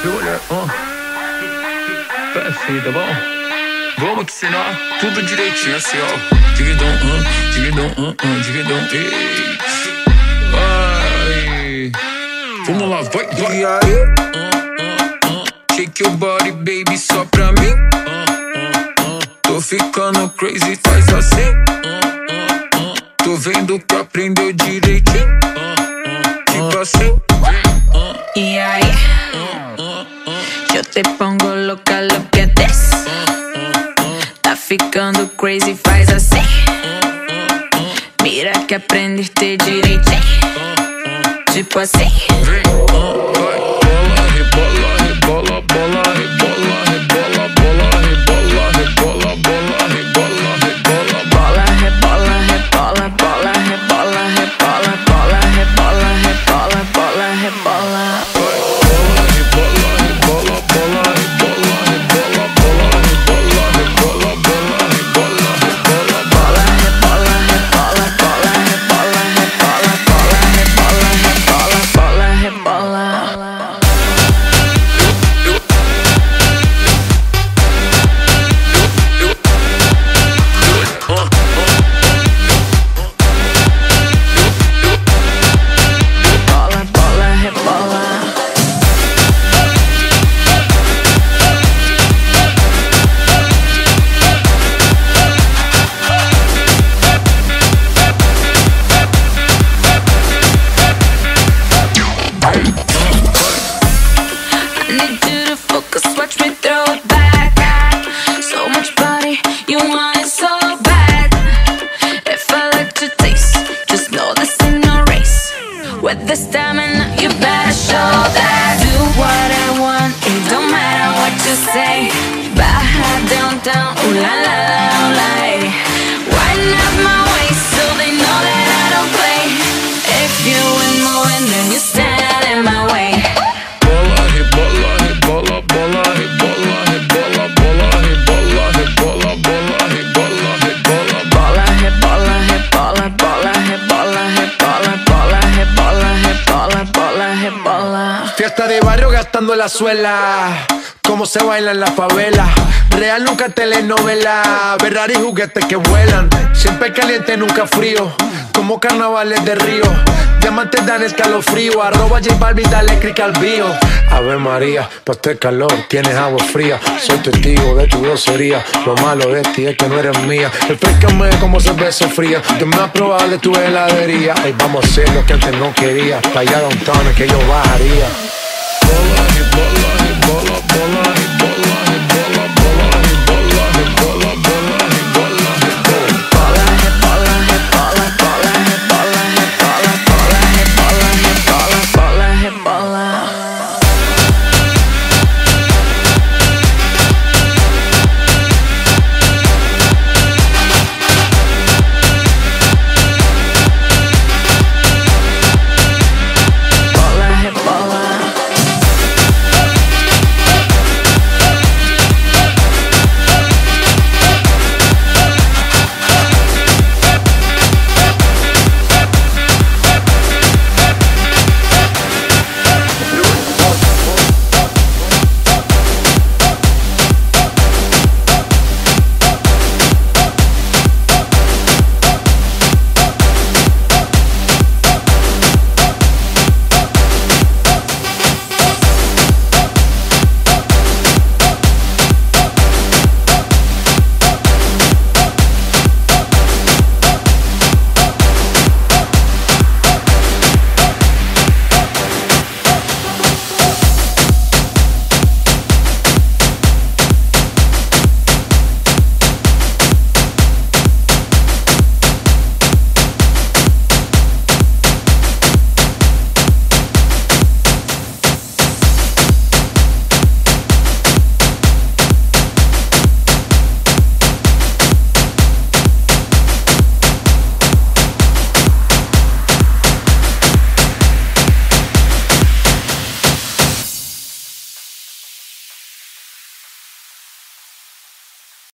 Assim, tá bom? Vamos te ensinar tudo direitinho assim, ó. Dividão, dividão, ei. Vai. Vamos lá, vai. E aí? Shake your body, baby, só pra mim. Tô ficando crazy, faz assim. Tô vendo que aprendeu direitinho. Tipo assim. Y ahí yo te pongo loca, lo que des. Tá ficando crazy, faz assim. Mira que aprendiste direitinho. Tipo assim. Bola, rebola, rebola, bola, rebola, rebola, bola, rebola, rebola, bola, rebola, rebola, bola, rebola, rebola, bola, rebola, rebola, bola, rebola, rebola, bola, rebola. Watch me throw it back. So much body, you want it so bad. If I let you taste, just know this ain't no race. With the stamina, you better show that. Do what I want, it don't matter what you say. Baja down, ooh la la la, ooh la. Widen up my waist so they know that I don't play. If you ain't moving, then you stand in my way. Fiesta de barrio gastando la suela, como se baila en la favela. Real nunca telenovela, Ferrari juguetes que vuelan. Siempre caliente, nunca frío, como carnavales de Río. Diamantes dan escalofrío, arroba J Balvin, dale click al bio. Ave María, pa' este calor tienes agua fría. Soy testigo de tu grosería, lo malo de ti es que no eres mía. Refrescame como cerveza fría, yo me voy a probar de tu heladería. Ay, vamos a hacer lo que antes no quería, pa' allá downtown es que yo bajaría.